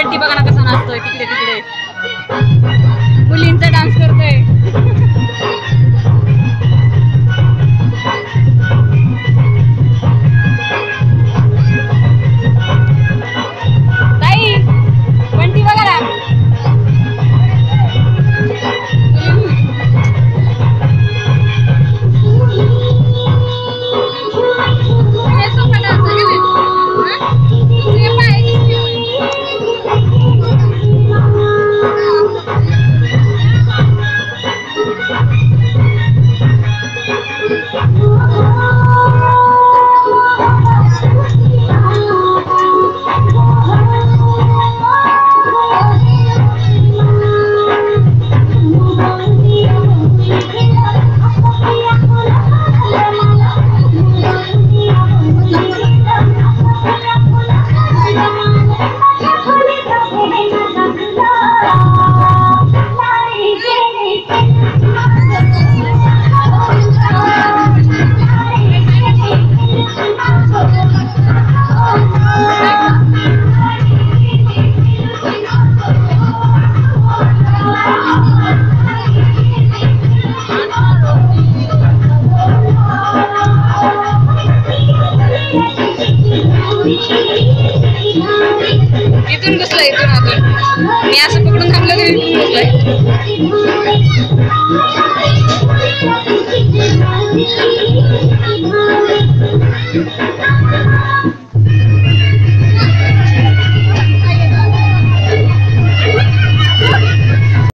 बंटी बघा ना कसा नाचतोय तिकडे तिकडे मुलींचा डान्स करतोय ताई बंटी बघा ना इथून घुसला इथून मी असं पकडून थांबलं तरी इथून घुसलाय